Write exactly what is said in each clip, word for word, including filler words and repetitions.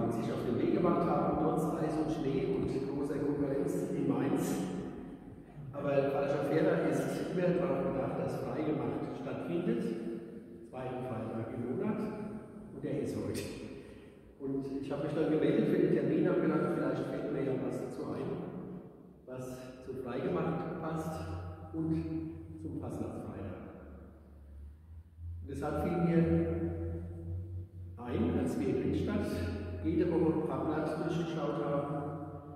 Frauen sich auf den Weg gemacht haben, trotz Eis und Schnee und großer Konkurrenz in Mainz. Aber falscher Fehler ist immer darauf gedacht, dass Freigemacht stattfindet, zweiten Freitag im Monat, und der ist heute. Und ich habe mich dann gemeldet für den Termin, habe gedacht, vielleicht fällt mir ja was dazu ein, was zu Freigemacht passt und zum Fastnachtsfreitag. Und deshalb fiel mir ein, als wir in Riedstadt jede Woche ein Pfarrblatt durchgeschaut haben,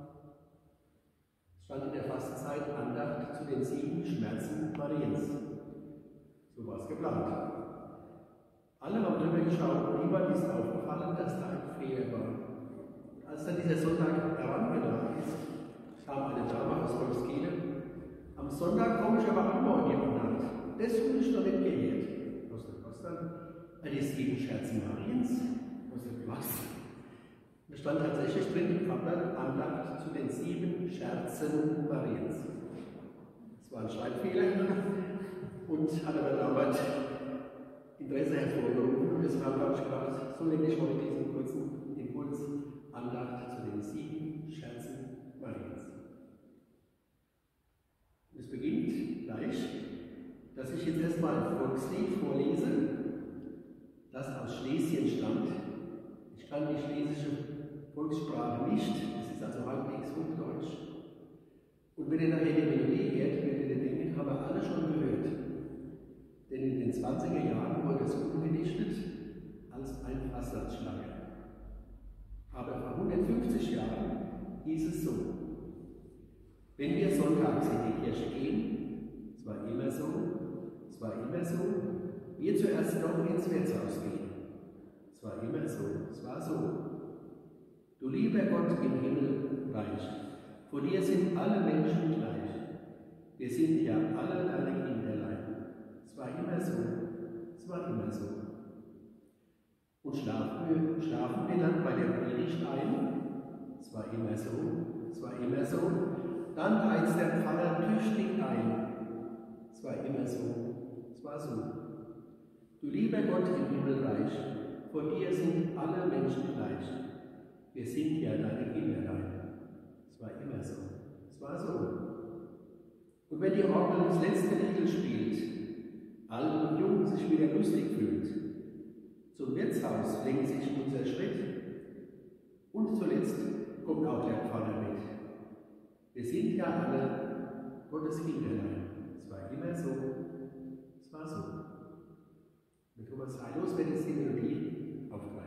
stand in der Fastenzeit Andacht zu den sieben Schmerzen Mariens. So war es geplant. Alle haben drüber geschaut und niemand ist aufgefallen, dass da ein Fehler war. Und als dann dieser Sonntag herangetragen ist, kam eine Dame aus Wolfskede. Am Sonntag komme ich aber auch noch in die Andacht. Das wurde ich noch nicht gehört. Was denn, was dann? Die sieben Scherzen Mariens? Was denn, was? Da stand tatsächlich drin im Pfarrblatt Andacht zu den sieben Scherzen Mariens. Das war ein Schreibfehler und hat aber damals Interesse hervorgerufen. Und deshalb habe ich gedacht, so nenne ich heute diesen kurzen Impuls Andacht zu den sieben Scherzen Mariens. Und es beginnt gleich, dass ich jetzt erstmal ein Volkslied vorlese, das aus Schlesien stammt. Ich kann die schlesische Volkssprache nicht, es ist also halbwegs Hochdeutsch. Und wenn ihr nachher die Melodie hört, werdet ihr denken, haben wir alle schon gehört. Denn in den zwanziger Jahren wurde es umgedichtet als ein Fastnachtsschlager. Aber vor hundertfünfzig Jahren hieß es so: Wenn wir sonntags in die Kirche gehen, es war immer so, es war immer so, wir zuerst noch ins Wirtshaus gehen. Es war immer so, es war so. Du lieber Gott im Himmel reich, vor dir sind alle Menschen gleich. Wir sind ja alle deine Kinderlein. Es war immer so, es war immer so. Und schlafen wir, schlafen wir dann bei der Predigt ein? Es war immer so, es war immer so. Dann heizt der Pfarrer tüchtig ein. Es war immer so, es war so. Du lieber Gott im Himmel reich, vor dir sind alle Menschen gleich. Wir sind ja deine Kinderlein. Es war immer so. Es war so. Und wenn die Orgel das letzte Lied spielt, alt und jung sich wieder lustig fühlt, zum Wirtshaus lenkt sich unser Schritt und zuletzt kommt auch der Pfarrer mit. Wir sind ja alle Gottes Kinderlein. Es war immer so. Es war so. Mit Thomas Heilos wird jetzt die Melodie aufgreifen.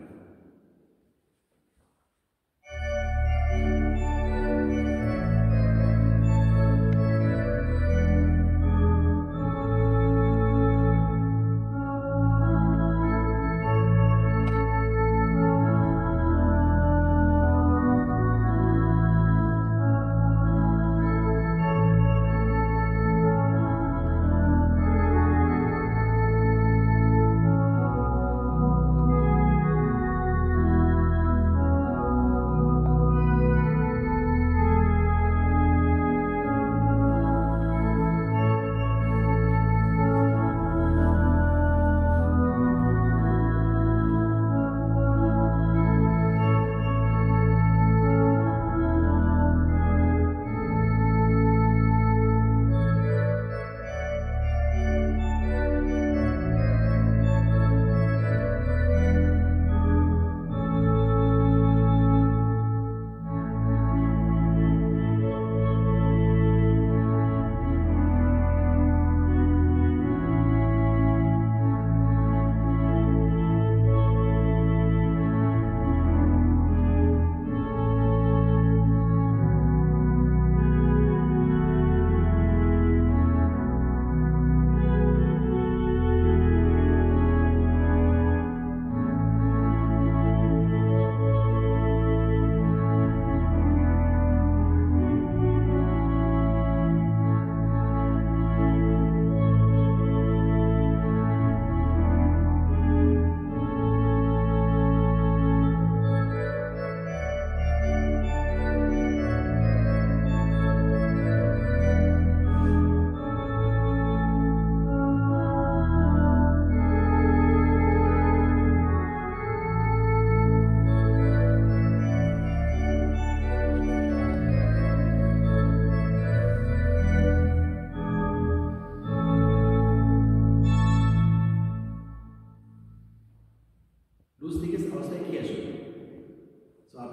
Thank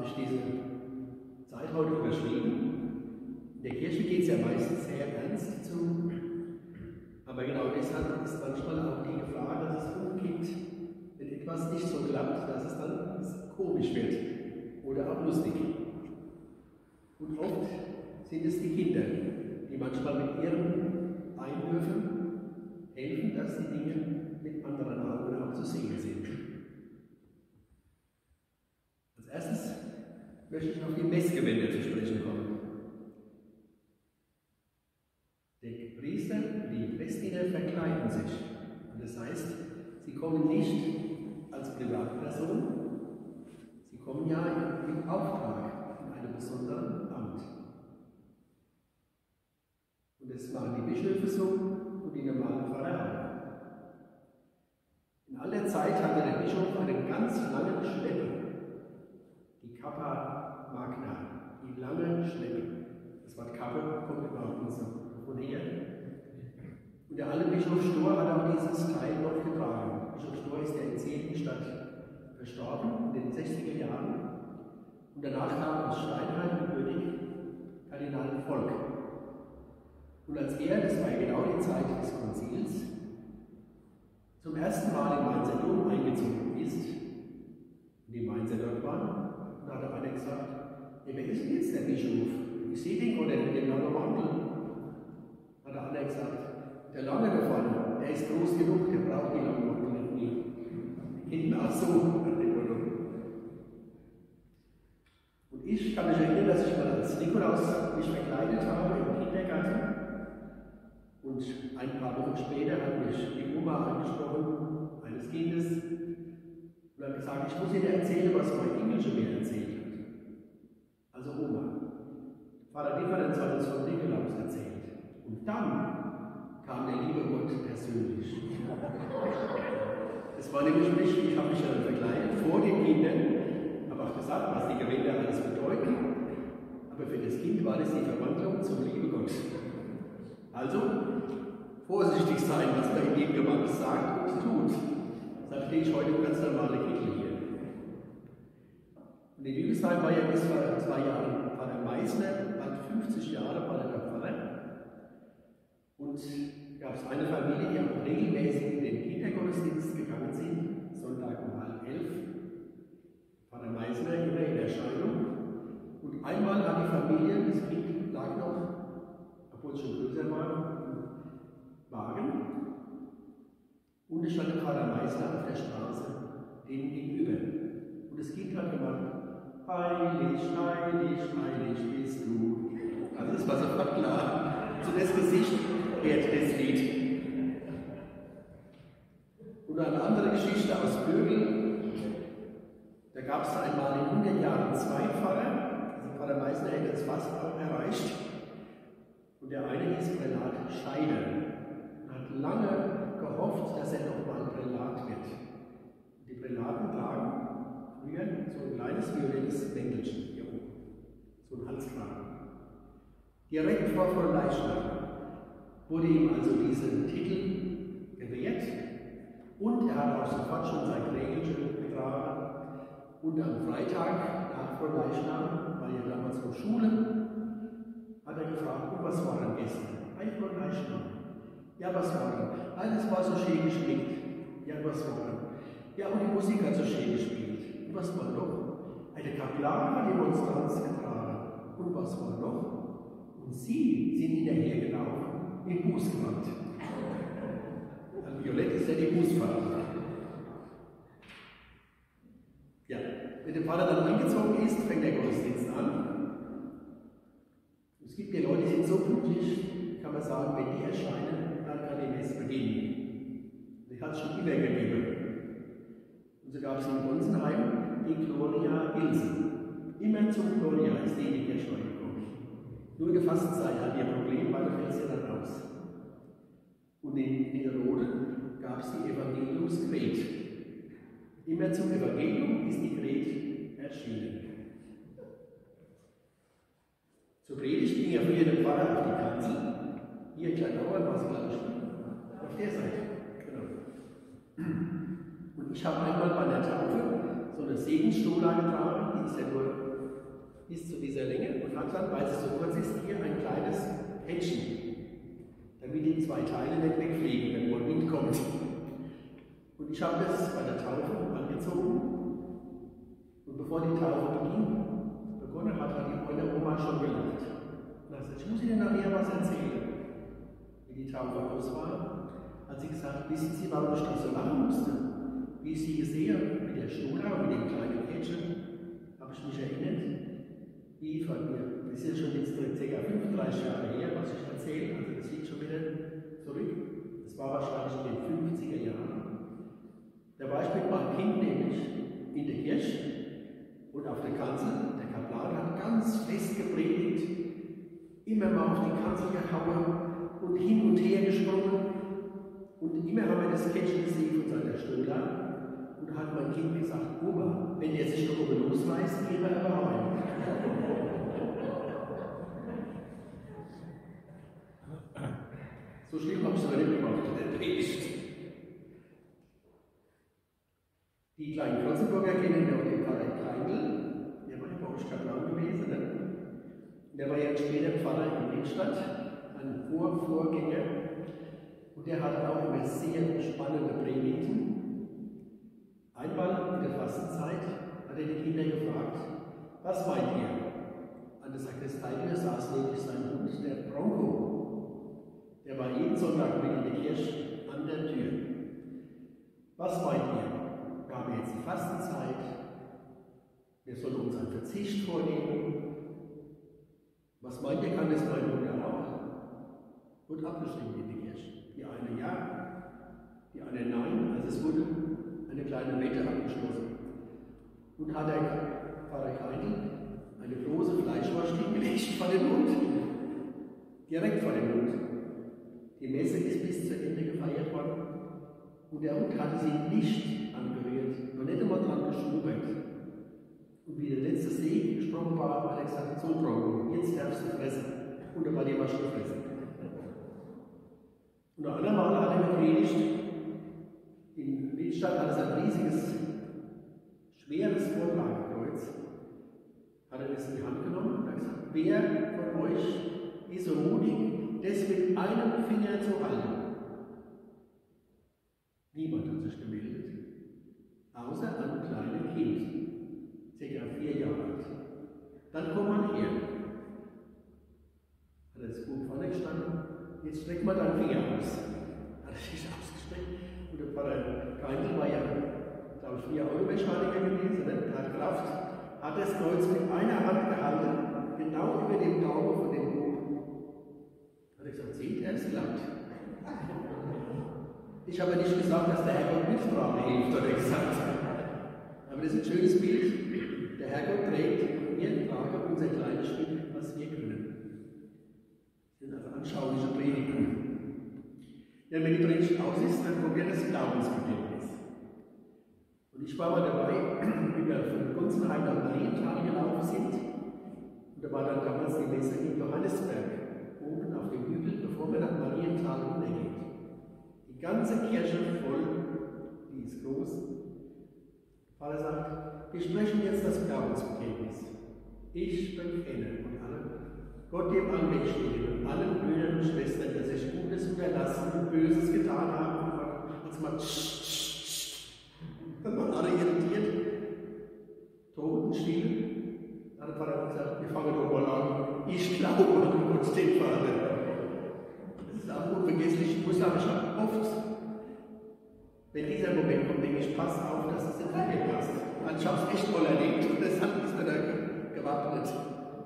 ich diese Zeit heute überschrieben. In der Kirche geht es ja meistens sehr ernst zu, aber genau deshalb ist manchmal auch die Gefahr, dass es umkippt, wenn etwas nicht so klappt, dass es dann komisch wird oder auch lustig. Und oft sind es die Kinder, die manchmal mit ihren Einwürfen helfen, dass die Dinge mit anderen Augen auch zu sehen sind. Als erstes möchte ich auf die Messgewänder zu sprechen kommen. Der Priester, die Messdiener verkleiden sich. Und das heißt, sie kommen nicht als Privatperson, sie kommen ja im Auftrag in einem besonderen Amt. Und das machen die Bischöfe so und die normalen Pfarrer auch. In aller Zeit hatte der Bischof einen ganz langen Schleppe, die Kappa Magna, die lange Schleppe. Das Wort Kappe kommt überhaupt so von her. Und der alte Bischof Stor hat auch dieses Teil noch getragen. Bischof Stor ist ja in Seligenstadt verstorben, in den sechziger Jahren. Und danach kam aus Steinheim gebürtig Kardinal Volk. Und als er, das war ja genau die Zeit des Konzils, zum ersten Mal im Mainzer Dom eingezogen ist, und die Mainzer dort waren, da hat einer gesagt, ja, wer ist denn jetzt der Bischof? Ich sehe den oder mit dem langen Mantel. Hat der andere gesagt, der lange da vorne, der ist groß genug, der braucht die langen Mantel nicht. Hinten auch so. Und ich kann mich erinnern, dass ich mal als Nikolaus mich verkleidet habe im Kindergarten. Und ein paar Wochen später hat mich die Oma angesprochen, eines Kindes, und hat gesagt, ich muss Ihnen erzählen, was mein Enkel schon mir erzählt hat. Also Oma. Vater Differenz hat uns von Nikolaus erzählt. Und dann kam der liebe Gott persönlich. Es war nämlich nicht, ich habe mich dann verkleidet vor den Kindern, habe auch gesagt, was die Gewänder alles bedeuten. Aber für das Kind war das die Verwandlung zum lieben Gott. Also, vorsichtig sein, was man in jedem Gewand sagt und tut. Deshalb stehe ich heute im ganz normalen Kittel hier. Und in Lüdesheim war ja bis vor zwei Jahren Pfarrer Meissner, bald fünfzig Jahre war er Pfarrer. Und gab es eine Familie, die auch regelmäßig in den Kindergottesdienst gegangen sind, Sonntag um halb elf. Pfarrer Meissner immer in Erscheinung. Und einmal hat die Familie, das Kind lag noch, obwohl es schon größer war, im Wagen. Und es stand der Pfarrer Meissner auf der Straße, denen gegenüber. Und das Kind hat gemacht, heilig, heilig, heilig bist du. Also das war sofort klar. So das Gesicht hört das Lied. Und eine andere Geschichte aus Bögel. Da gab es einmal in hundert Jahren zwei Pfarrer. Also Pfarrer Meissner hätte es fast auch erreicht. Und der eine ist Prälat Scheider. Er hat lange gehofft, dass er noch mal Prälat wird. Die Prälaten tragen früher so ein kleines violettes Bänkelchen hier oben. So ein Halskragen. Direkt vor Fronleichnam wurde ihm also dieser Titel gewährt. Und er hat auch sofort schon sein Krägelchen getragen. Und am Freitag nach Fronleichnam, war ja damals noch Schule, hat er gefragt, und was war denn gestern? Ein Fronleichnam. Ja, was war denn? Alles war so schön gestrickt. Ja, was war denn? Ja, und die Musik hat so schön gespielt. Und was war noch? Eine Kaplan hat die Monstranz getragen. Und was war noch? Und sie sind hinterhergelaufen im Bußgewand. Also Violett ist ja die Bußfarbe. Ja, wenn der Vater dann eingezogen ist, fängt der Gottesdienst an. Es gibt ja Leute, die sind so pünktlich, kann man sagen, wenn die erscheinen, dann kann die Messe beginnen. Die hat es schon immer gegeben. Und so gab es in Gonsenheim die Gloria Ilse. Immer zum Gloria ist die in die Kirche gekommen. Nur in der Fastenzeit hat ihr Problem, weil da fällt sie dann raus. Und in Niederrode gab es die Evangeliumsgret. Immer zum Evangelium ist die Gret erschienen. Zur Predigt ging ja früher der Pfarrer auf die Kanzel. Hier in Kleinauer war es, glaube ich, auf der Seite. Genau. Und ich habe einmal bei der Taufe so eine Segensstola getragen, die ist ja nur bis zu dieser Länge und hat dann, weil es so kurz ist, hier ein kleines Päckchen, damit die zwei Teile nicht wegfliegen, wenn mal Wind kommt. Und ich habe das bei der Taufe angezogen und bevor die Taufe beging, begonnen hat, hat die meine Oma schon gelacht. Und hat gesagt, ich muss Ihnen nachher was erzählen. Wie die Taufe aus war, hat sie gesagt, wissen Sie, warum ich da so lachen musste? Wie ich Sie gesehen habe, mit der Schnuller und mit dem kleinen Kätzchen, habe ich mich erinnert, wie von mir, das ist ja schon jetzt ca. fünfunddreißig Jahre her, was ich erzähle, also das liegt schon wieder zurück. Das war wahrscheinlich in den fünfziger Jahren. Da war ich mit meinem Kind nämlich in der Kirche und auf der Kanzel. Der Kaplan hat ganz fest gepredigt, immer mal auf die Kanzel gehauen und hin und her gesprungen. Und immer haben wir das Kätzchen gesehen von seiner Stola. Und da hat mein Kind gesagt, Oma, wenn der sich da oben losreißt, gehen wir aber rein. So schlimm habe ich es aber nicht gemacht, der Predigt. Die kleinen Klotzenburger kennen ja auch den Pfarrer Kleindl, der war ja bei euch Kaplan gewesen. Ne? Der war ja später Pfarrer in Lippstadt, ein Vorvorgänger. Und der hatte auch immer sehr spannende Predigten. Einmal in der Fastenzeit hat er die Kinder gefragt, was meint ihr? An der Sakristei saß nämlich sein Hund, der Bronco. Der war jeden Sonntag mit in der Kirche an der Tür. Was meint ihr? Wir haben jetzt die Fastenzeit. Wir sollen uns einen Verzicht vornehmen. Was meint ihr, kann das mein Hund auch? Wird abgestimmt in die Kirche. Die eine ja, die eine nein. Also es wurde eine kleine Wette abgeschlossen. Und hat der Pfarrer Keindl eine große Fleischwurst hingelegt vor den Mund. Direkt vor den Mund. Die Messe ist bis zu Ende gefeiert worden. Und der Hund hatte sie nicht angerührt, noch nicht einmal dran geschnuppert. Und wie der letzte Segen gesprochen war, hat er gesagt, so Bronco, jetzt darfst du fressen. Und da war die Wasche gefressen. Und noch einmal hat er gepredigt, in Lippstadt hat es ein riesiges, schweres Vorlagekreuz, hat er das in die Hand genommen und hat gesagt, wer von euch ist so mutig, das mit einem Finger zu halten? Niemand hat sich gemeldet, außer ein kleines Kind, ca. vier Jahre alt. Dann kommt man her. Hat er das Buch vorne gestanden, jetzt streck mal deinen Finger aus. Hat er sich ausgestreckt. Und der Pfarrer Keindl war ja, glaube ich, vier Euro Mechaniker gewesen, ne? Der hat Kraft, hat das Kreuz mit einer Hand gehalten, genau über dem Daumen von dem Buch. Hat er gesagt, seht ihr, es klappt. Ich habe nicht gesagt, dass der Herrgott Mitsprache hilft, hat er gesagt. Aber das ist ein schönes Bild. Der Herrgott trägt und wir tragen unser kleines Stück, was wir können. Das sind also anschauliche Predigten. Ja, wenn die Predigt aus ist, dann kommt ja das Glaubensbekenntnis. Und ich war mal dabei, wie wir von Gunzenheim nach Marienthal gelaufen sind. Und da war dann damals die Messe in Johannesberg, oben auf dem Hügel, bevor wir nach Marienthal runtergehen. Die ganze Kirche voll, die ist groß. Der Vater sagt, wir sprechen jetzt das Glaubensbekenntnis. Ich bekenne und alle, Gott dem Allmächtigen und allen Brüdern und Schwestern, dass ich Gutes unterlassen und Böses getan habe. Als man dann waren alle irritiert, totenstill. Dann hat der Vater gesagt, wir fangen doch mal an. Ich glaube an Gott, den Vater. Das ist auch unvergesslich. Ich muss sagen, ich habe oft, wenn dieser Moment kommt, denke ich, pass auf, dass es nicht mehr passt. Also ich habe es echt mal erlebt und deshalb ist mir da gewappnet. Das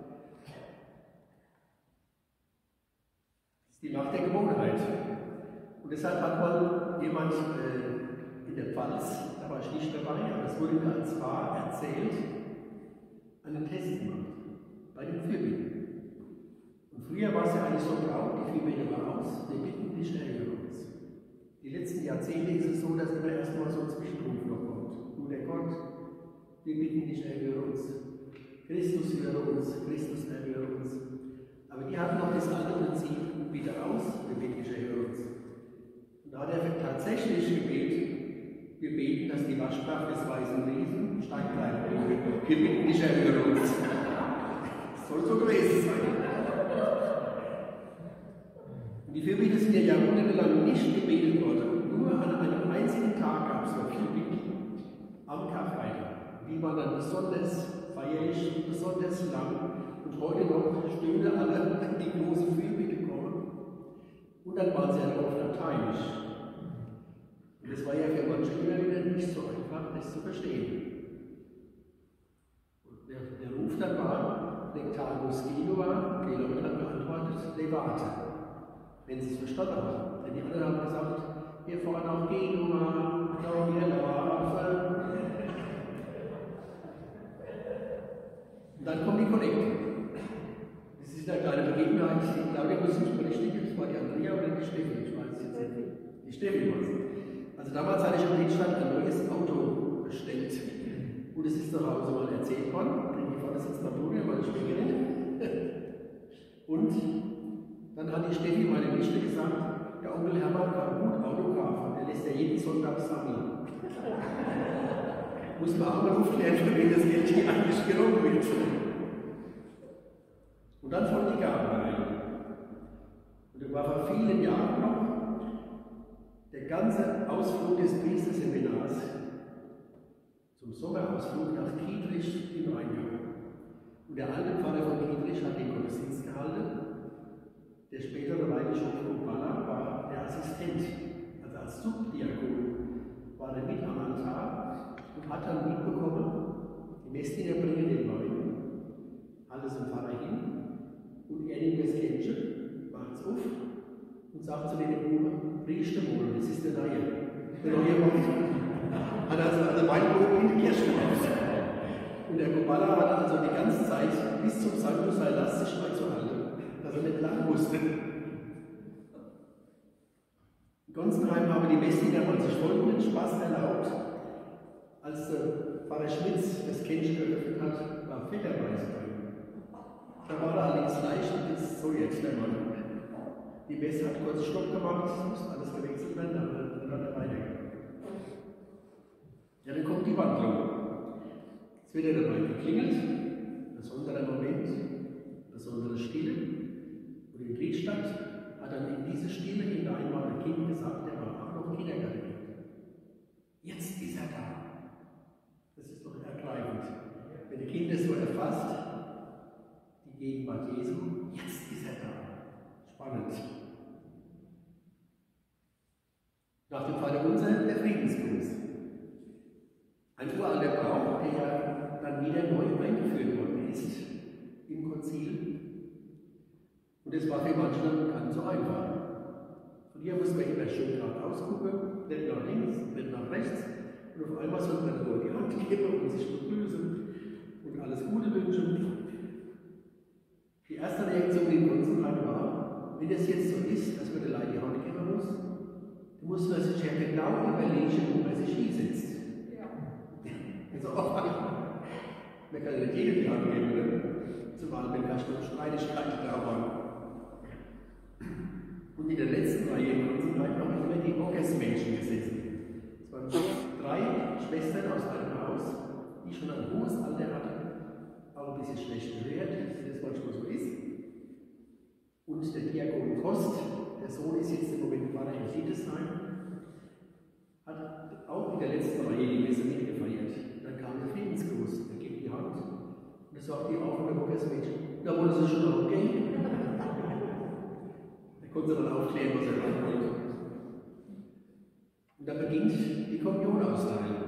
ist die Macht der Gewohnheit. Und deshalb hat mal jemand äh, in der Pfalz, da war ich nicht dabei, aber es wurde mir als Pfarrer erzählt, einen Test gemacht bei den Fürbitten. Und früher war es ja eigentlich so braun, die Fürbitten war aus, wir bitten dich, erhöre uns. Die letzten Jahrzehnte ist es so, dass immer erstmal so ein Zwischenruf noch kommt. Guter Gott, wir bitten dich, erhöre uns. Christus, höre uns. Christus, erhöre uns. Aber die hatten noch das alte Prinzip, bitte aus, wir bitten dich, erhöre uns. Und da hat er tatsächlich gebetet, wir beten, dass die Waschkraft des weißen Riesen steigt bleibt. Wir bitten dich, erhöre uns. soll so gewesen sein. Und die Fürbitte sind ja jahrhundertelang nicht gebetet worden. Nur an einem einzigen Tag gab es noch Fürbitte, am Karfreitag. Die war dann besonders feierlich und besonders lang. Und heute noch stöhnen alle an die große Fürbitte kommen. Und dann waren sie ja auch lateinisch. Und das war ja für manche immer wieder nicht so einfach, das zu verstehen. Und der, der Ruf dann war, Lectamus Genua, die Leute haben geantwortet, Levate, wenn sie es verstanden haben. Denn die anderen haben gesagt, wir fahren nach Genua, glauben wir Larve. Und dann kommt die Kollekte. Das ist eine kleine Begebenheit, die Claudia muss nicht berichtigen, das war die Andrea oder die Steffi, ich weiß es jetzt nicht. Die Steffi war es. Also damals hatte ich in Riedstadt ein neues Auto bestellt. Und es ist zu Hause mal erzählt worden, denn die Vater sitzt nach Bruder, meine Schwägerin. Und dann hat die Steffi, meine Nichte, gesagt, der Onkel Hermann kann gut Auto kaufen, der lässt ja jeden Sonntag sammeln. Muss man auch mal aufklären, für wen das Geld hier eigentlich genommen wird. Und dann folgt die Gabe rein. Und da war vor vielen Jahren noch der ganze Ausflug des Priesterseminars zum Sommerausflug nach Kietrich im Rheingau. Und der alte Pfarrer von Kietrich hat den Gottesdienst gehalten. Der spätere Weihbischof Kubala war der Assistent, also als Subdiakon war er mit am Altar und hat dann mitbekommen, die Messdiener bringen den Wein, alles im Pfarrer hin, und er nimmt das Kännchen, macht es auf und sagt zu den Buben, riechst du wohl, das ist der Neue. Der neue Wein. Hat also, also Weinprobe in die Kirche gemacht. Und der Kubala hat also die ganze Zeit bis zum Sanctus Heilas sich mal zu halten, dass er nicht lachen musste. In Gonsenheim haben die Messdiener mal sich folgenden Spaß erlaubt. Als der Pfarrer Schmitz das Kännchen geöffnet hat, war Fetterweise drin. Da war er allerdings leicht und jetzt so jetzt der Mann. Die Messe hat kurz Stopp gemacht, es musste alles gewechselt werden, aber dann hat er weitergegangen. Ja, dann kommt die Wandlung. Jetzt wird er dabei geklingelt, besonderer Moment, besondere Stille. Und in Riedstadt hat dann in diese Stille hinein mal ein Kind gesagt, der war auch noch Kindergartenkind. Jetzt ist er da. Das ist doch ergreifend. Wenn die Kinder so erfasst, die Gegenwart Jesu, jetzt ist er da. Spannend. Nach dem Vaterunser der Friedensgruß. Ein uralter Brauch, der ja dann wieder neu eingeführt worden ist im Konzil. Und es war für manche dann ganz so einfach. Von hier muss man immer schön geradeaus gucken, nicht nach links, nicht nach rechts. Und auf einmal soll man nur die Hand geben und sich begrüßen und alles Gute wünschen. Die erste Reaktion in Gonsenheim war, wenn es jetzt so ist, dass man der Leute die Hand geben muss, dann muss man sich ja genau überlegen, wo man sich hinsetzt. Ja. Also auch man kann ja nicht jedem die Hand geben, ne? Zumal wenn da schon Streitigkeiten da waren. Und in der letzten Reihe in Gonsenheim haben immer die Ockersmädchen gesessen. Es waren drei Schwestern aus einem Haus, die schon ein hohes Alter hatten, auch ein bisschen schlecht gehört, wie das manchmal so ist. Und der Diakon Kost, der Sohn ist jetzt im Moment Pfarrer in Siedesheim, hat auch in der letzten Reihe die Messe mitgefeiert. Dann kam der Friedensgruß, der gibt die Hand. Und das sagt die auch von der Bockersmädchen, da wollte sie schon auch gehen. Da konnte sie dann aufklären, was er machen wollte. Und dann beginnt die Kommunionausteilung.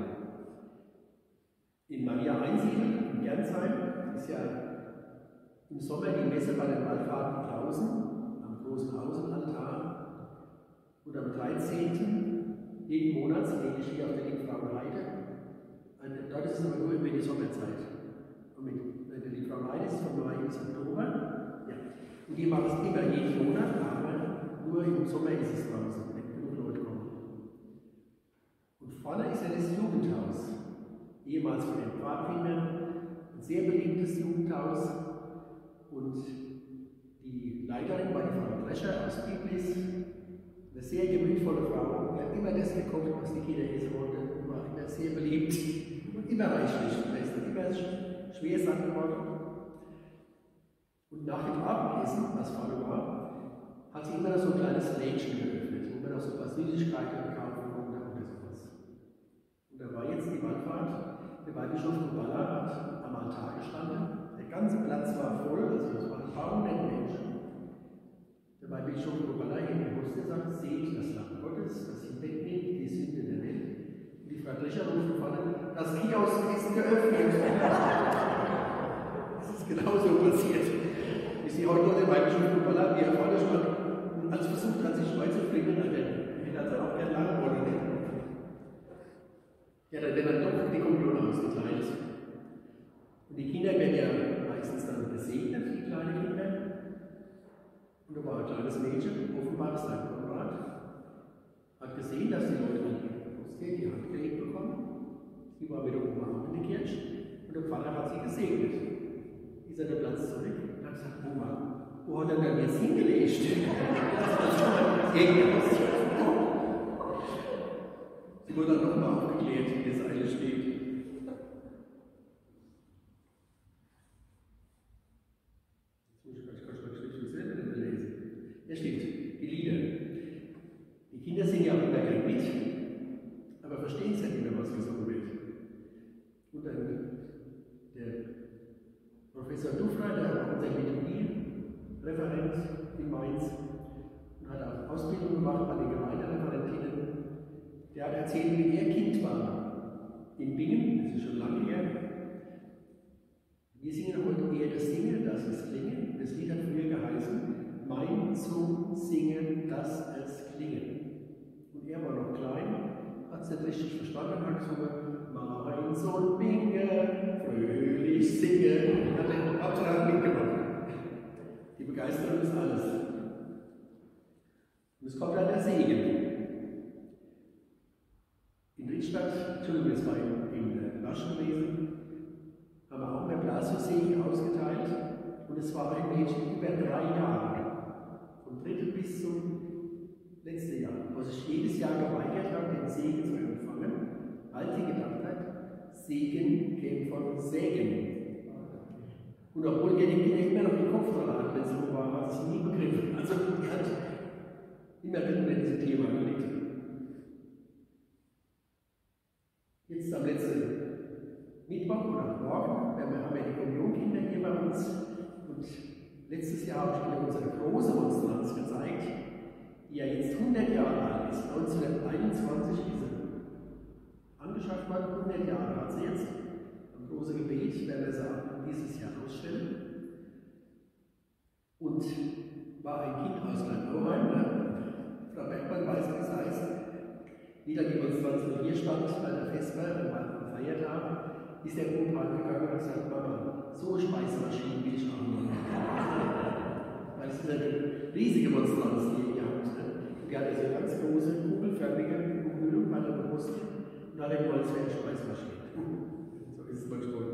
In Maria Einsiedeln, in Gernsheim, ist ja im Sommer die Messe bei den Wallfahrten draußen, am großen Außenaltar. Und am dreizehnten jeden Monats lege ich hier auf der Liebfrauenheide. Dort ist es aber nur über die Sommerzeit. Und mit der Liebfrauenheide ist es von Mai bis Oktober. Ja. Und die machen es immer jeden Monat, aber nur im Sommer ist es draußen, wenn genug Leute kommen. Und vorne ist ja das Jugendhaus. Ehemals von den Pfadfindern, ein sehr beliebtes Jugendhaus. Und die Leiterin war die Frau Drescher aus Biblis, eine sehr gemütvolle Frau, die hat immer das gekocht, was die Kinder essen wollten, und war immer sehr beliebt und immer reichlich. Da ist dann immer schwer satt geworden. nach dem Abendessen, was vorne war, hat sie immer noch so ein kleines Lädchen geöffnet, wo man noch so ein paar Süßigkeiten kaufen konnte oder sowas. Und da war jetzt die Wallfahrt, der Weihbischof von Balla hat am Altar gestanden, der ganze Platz war voll, also es waren tausende Menschen. Der Weihbischof von Balla in der Hoste sagt, seht das Lamm Gottes, das hinwegnimmt die Sünde der Welt. Und die Frau Drescher ruft vorne, das Kiosk ist geöffnet. Das ist genauso passiert. Wie sie heute noch den Weihbischof von Balla, wie er vorne stand, als versucht hat, sich beizubringen, dann hätte er auch gerne lange oder nicht. Ja, dann wird dann doch die Kommunion ausgeteilt. Und die Kinder werden ja meistens dann gesegnet, die kleinen Kinder. Und da war ein kleines Mädchen, offenbar sein Konrad, hat gesehen, dass die Leute an die Hostie die Hand gelegt bekommen. Sie war mit der Oma auch in der Kirche und der Pfarrer hat sie gesegnet. Ist an den Platz zurück und hat gesagt, Oma, wo hat er denn jetzt hingelegt? Sie wurde dann nochmal aufgeklärt, wie das eigentlich steht. Hier steht, die Lieder. Die Kinder singen ja auch immer gerne mit, aber verstehen es ja nicht mehr, was gesungen wird. Und dann der Professor Dufner, der war unser Liturgie-Referent in Mainz und hat auch Ausbildung gemacht bei den Gemeindereferentinnen. Der hat erzählt, wie er Kind war in Bingen, das ist schon lange her. Wir singen heute eher das Singen, das ist Klingen. Das Lied hat früher geheißen, mein zu singen, dass es klingen. Und er war noch klein, hat es nicht richtig verstanden, hat gesungen, mein Sohn Binge, fröhlich singen. Und hat den Abtrag mitgemacht. Die Begeisterung ist alles. Und es kommt dann der Segen. In Riedstadt, Entschuldigung, das war in Laschen gewesen, haben wir auch mehr Blasiussegen ausgeteilt. Und es war ein Mädchen über drei Jahre. Vom dritten bis zum letzten Jahr, wo sich jedes Jahr geweigert hat, den Segen zu empfangen, weil sie gedacht hat, Segen käme von Sägen. Und obwohl ihr die Kinder immer noch im Kopf dran hat, wenn es so war, hat sie nie begriffen. Also die hat immer drin in diesem Thema gelegt. Jetzt am letzten Mittwoch oder morgen, wir haben ja die Kommunionkinder hier bei uns. Und letztes Jahr habe ich Ihnen unsere große Monstranz gezeigt, die ja jetzt hundert Jahre alt ist. neunzehnhunderteinundzwanzig ist sie angeschafft worden, hundert Jahre hat sie jetzt. Ein großes Gebet werden wir sie dieses Jahr ausstellen. Und war ein Kind aus Kleinauheim, ne? Frau Bergmann weiß, was das heißt. Wieder die Monstranz von hier stand bei der Vesper, am Feiertag, ist der Opa gegangen und hat gesagt, Mama, so Speisemaschinen will ich auch noch. Weil es ist eine riesige Monstranz, die ihr habt. Und die hat also ganz große, kugelförmige Umhüllung bei der Brust und da hat er gemeint, es wäre eine Speisemaschine. So ist es manchmal.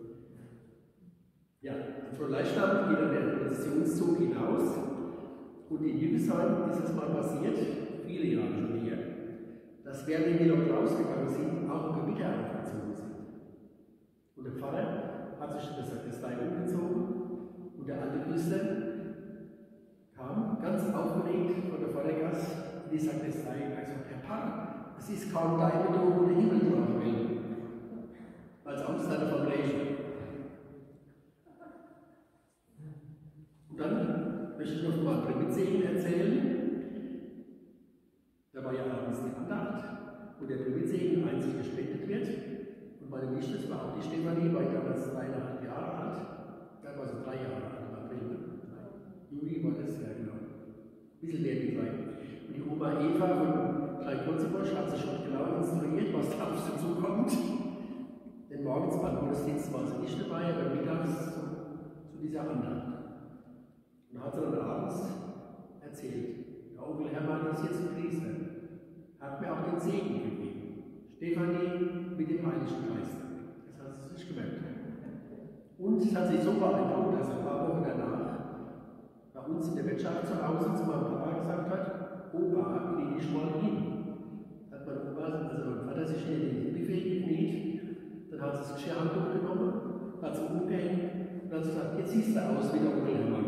Ja, von Leichnam geht dann der Prozessionszug hinaus und in Jügesheim ist es mal passiert, viele Jahre schon hier, dass während die noch rausgegangen sind, auch Gewitter aufgezogen sind. Und der Pfarrer hat sich das, das Leib umgezogen und der alte Küster kam ganz aufgeregt von der Vordergasse und die sagte, es sei, also Herr Pfarrer, es ist kaum deine Tod, wo der Himmel drauf will. Als Amtsleiter vom Regen. Und dann möchte ich noch mal Primitsegen erzählen. Da war ja abends die Andacht, wo der Primitsegen einzig gespendet wird. Und meine Nichte, das war auch die Stefanie, war ich damals dreieinhalb Jahre alt. Da war sie drei Jahre alt im April. Juli war das, ja genau. Ein bisschen mehr wie drei. Und die Oma Eva von Klein-Kotzebusch hat sich schon genau instruiert, was da auf sie zukommt. Denn morgens beim Gottesdienst war sie nicht dabei, aber mittags zu, zu dieser Andacht. Und hat sie dann abends erzählt, der Onkel Hermann ist jetzt ein Priester, hat mir auch den Segen gegeben. Stefanie mit dem Heiligen Geist. Das hat sie sich gemerkt. Und es hat sich so beeindruckt, dass ein paar Wochen danach bei uns in der Wirtschaft zu Hause zu meinem Papa gesagt hat, Opa, geh nicht mal hin. Hat mein Opa, also mein Vater sich in den Buffet gekniet, dann hat sie das Geschirrhandtuch genommen, hat sie umgehängt und hat hat sie gesagt, jetzt siehst du aus wie der Onkel Hermann.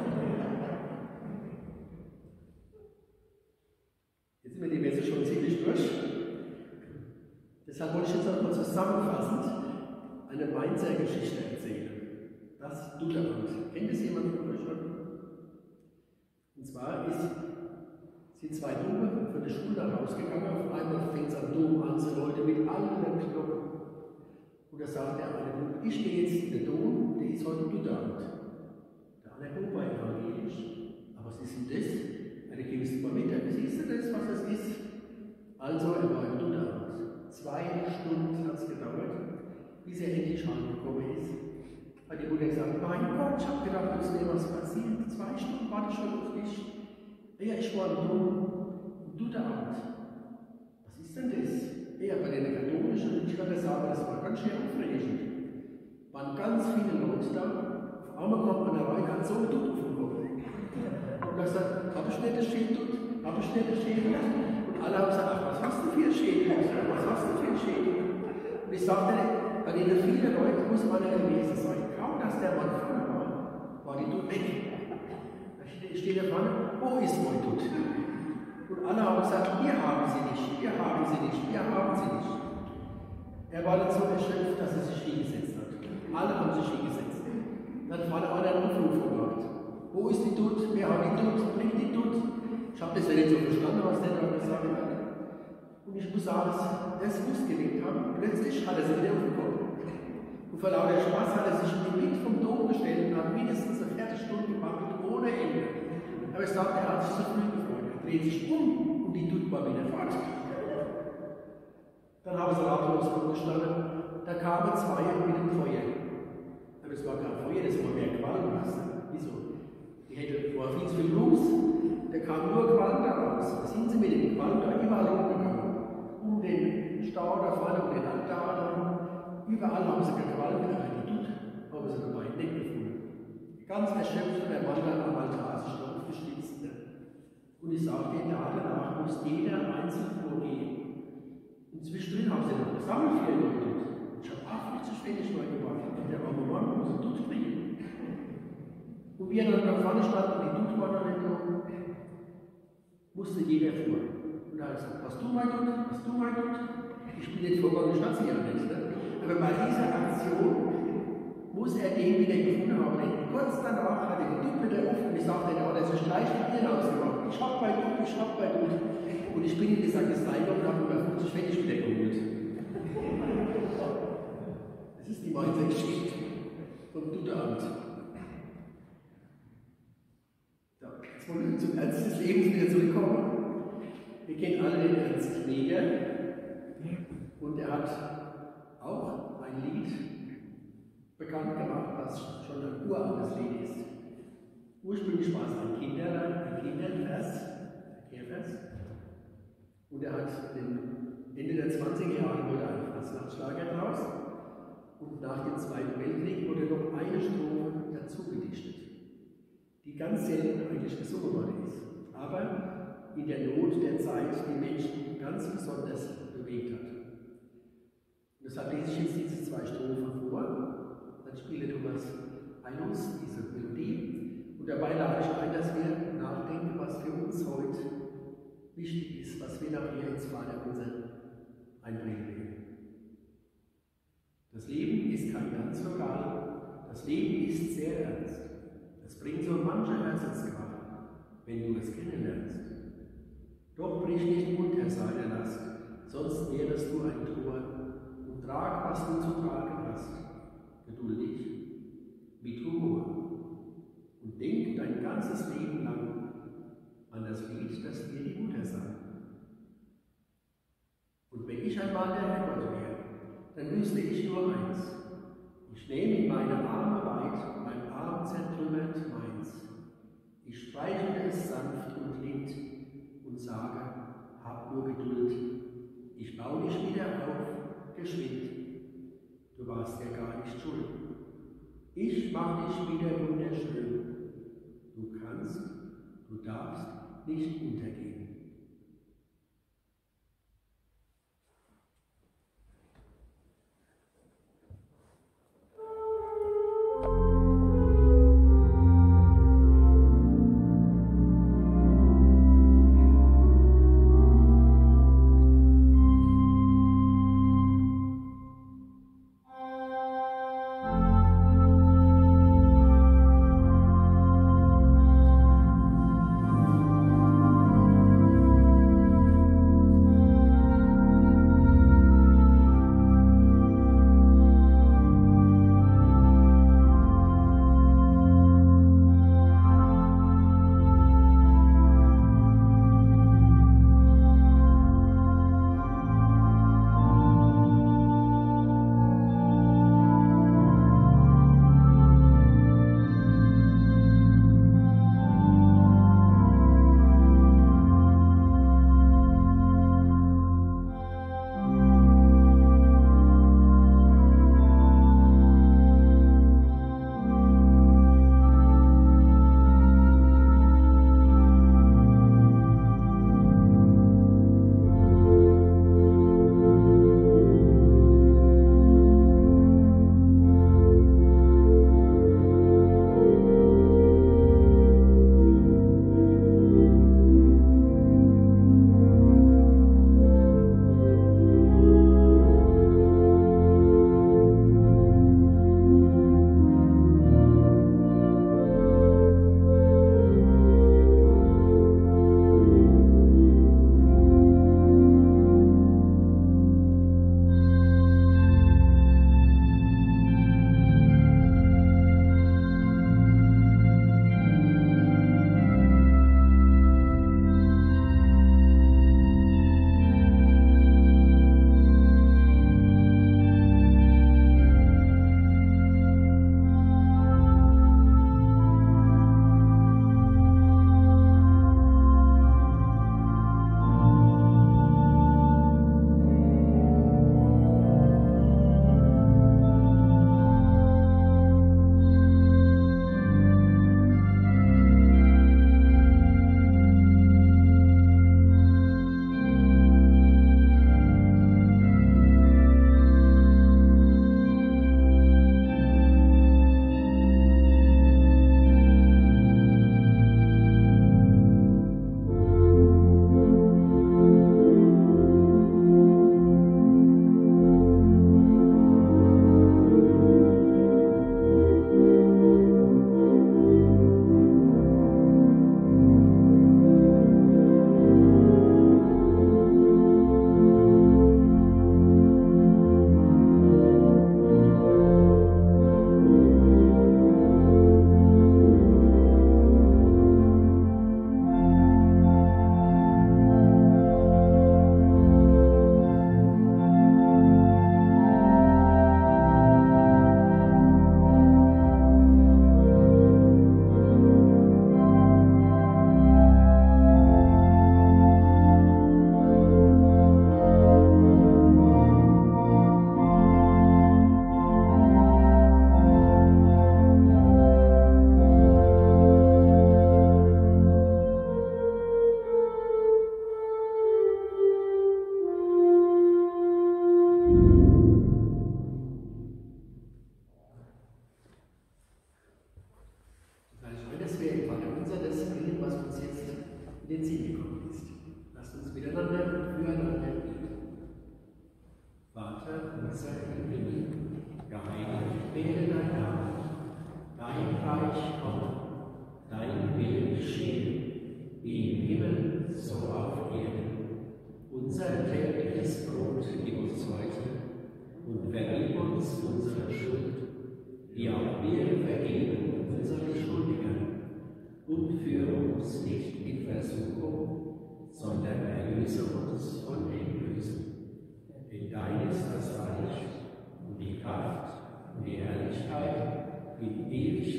Jetzt sind wir die Messe schon ziemlich durch. Deshalb wollte ich jetzt noch mal zusammenfassend eine Mainzer Geschichte erzählen. Das Dutteramt. Kennt es jemand von euch schon? Und zwar ist, sind zwei Dumme von der Schule rausgegangen. Auf einmal fängt es am Dom an, so Leute mit allen Glocken. Und da sagt der eine Bub, ich gehe jetzt in den Dom, der ist heute Dutteramt. Der andere Bub war evangelisch. Aber was ist denn das? Ja, da gehst du mal mit, dann siehst du das, was das ist. Also, er war im Dutteramt. Zwei Stunden hat es gedauert, bis er endlich heimgekommen ist. Hat die Mutter gesagt, mein Gott, ich habe gedacht, es wäre was passiert. Zwei Stunden warte ich schon auf dich. Ja, ich war im Dom, im Dutteramt. Was ist denn das? Ja, bei den Katholischen, ich kann das sagen, das war ganz schön aufregend. Waren ganz viele Leute da. Auf einmal kommt man da rein, hat so ein Dutt auf dem Kopf. Und da sagt, habe ich nicht das Schädeldutt? Habe ich nicht das Schädeldutt? Und alle haben gesagt, ach, was hast du für ein Schädeldutt? Was hast du für ein Schädeldutt? Und ich sagte, bei denen viele Leute muss man ja gewesen sein. Kaum, dass der Mann vorne war, war die Dutt weg. Da steht der Mann, wo ist mein Dutt? Und alle haben gesagt, wir haben sie nicht, wir haben sie nicht, wir haben sie nicht. Er war dann so erschöpft, dass er sich hingesetzt hat. Alle haben sich hingesetzt. Dann war der andere Anruf gemacht. Wo ist die Dutt? Wer hat die Dutt? Bringt die Dutt? Ich habe das ja nicht so verstanden, was der da gesagt hat. Und ich muss sagen, das muss gelegt haben. Plötzlich hat er sie wieder auf den Kopf. Und vor lauter Spaß hat er sich in die Mitte vom Dom gestellt und hat mindestens eine Viertelstunde gemacht, ohne Ende. Aber ich sagte, er hat sich so früh gefreut. Er dreht sich um und die Dutt war wieder fort. Dann haben sie ratlos rumgestanden. Da kamen zwei mit dem Feuer. Aber es war kein Feuer, das war mehr Qualm. Wieso? Die hätte, war viel zu viel los. Da kam nur Qualm daraus. Da sind sie mit dem Qualm da überall rumgegangen. Um den Stau da vorne, um den Altar da. Überall haben sie gequalmt, aber die Dutt haben sie dabei nicht gefunden. Ganz erschöpft der Mann dann am Altar sich drauf gestützt. Und ich sagte, ja, danach muss jeder einzeln vorgehen. Und zwischendrin haben sie noch Sammelfehler gemacht. Ich habe achtzig Pfennig mal gemacht. Und der arme Mann muss eine Dutt bringen. Und wie er dann da vorne stand und die Dutt war noch nicht da, musste jeder vor. Und da hat er gesagt, hast du mein Dutt? Hast du mein Dutt? Ich bin jetzt vorgegangen, stand sie ja nicht. Ne? Aber bei dieser Aktion muss er den wieder gefunden haben. Denn kurz danach hat er die Dutt wieder offen und ich sagte, er hat sich gleich mit ihr rausgemacht. Ich hab mein Dutt, ich hab mein Dutt. Und ich bin in die Sakristei und habe über fünfzig Pfennig wieder geholt. Das ist die Mainzer Geschichte vom Dutteramt. So, jetzt wollen wir zum Ernst des Lebens wieder zurückkommen. Wir kennen alle den Ernst Neger. Und er hat auch ein Lied bekannt gemacht, was schon ein uraltes Lied ist. Ursprünglich war es ein Kindervers, ein Kindervers, ein Kehrvers. Und er hat Ende der zwanziger Jahre wurde ein Fastnachtsschlager draus. Und nach dem Zweiten Weltkrieg wurde noch eine Strophe dazu gedichtet, die ganz selten eigentlich gesungen worden ist, aber in der Not der Zeit die Menschen ganz besonders bewegt hat. Und deshalb lese ich jetzt diese zwei Strophen vor. Dann spiele Thomas Einungs diese Melodie. Und dabei lade ich ein, dass wir nachdenken, was für uns heute wichtig ist, was wir nachher ins Vaterunser einbringen werden. Das Leben ist kein ganz lokal, das Leben ist sehr ernst. Es bringt so manche Herzensqual, wenn du es kennenlernst. Doch brich nicht unter seine Last, sonst wärest du ein Tor und trag, was du zu tragen hast, geduldig, mit Humor. Und denk dein ganzes Leben lang an das Lied, das dir die Mutter sang. Und wenn ich einmal der Herrgott wäre, dann wüsste ich nur eins. Ich nehme in meine Arme weit, mein Arm zertrümmert meins. Ich streichle es sanft und lind und sage, hab nur Geduld. Ich baue dich wieder auf, geschwind. Du warst ja gar nicht schuld. Ich mach dich wieder wunderschön. Du kannst, du darfst nicht untergehen.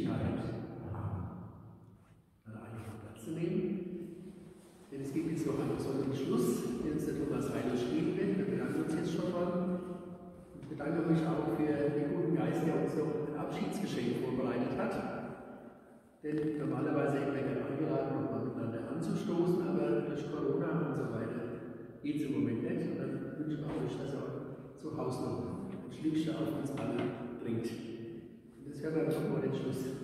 Möglichkeit haben, dann einfach Platz zu nehmen. Denn es gibt jetzt noch einen besonderen Schluss, den uns der Thomas Reiner stehen wird. Wir bedanken uns jetzt schon mal. Ich bedanke mich auch für den guten Geist, der uns noch ein Abschiedsgeschenk vorbereitet hat. Denn normalerweise hätten wir gerne eingeladen, nochmal miteinander anzustoßen, aber durch Corona und so weiter geht es im Moment nicht. Und dann wünschen wir euch, dass ihr auch zu Hause noch ein Schlückchen auf uns alle bringt. Und das hören wir doch mal den Schluss.